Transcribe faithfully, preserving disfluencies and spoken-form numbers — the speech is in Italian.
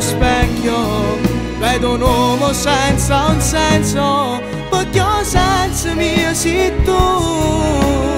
specchio vedo un uomo senza un senso, perché il senso mio sei tu.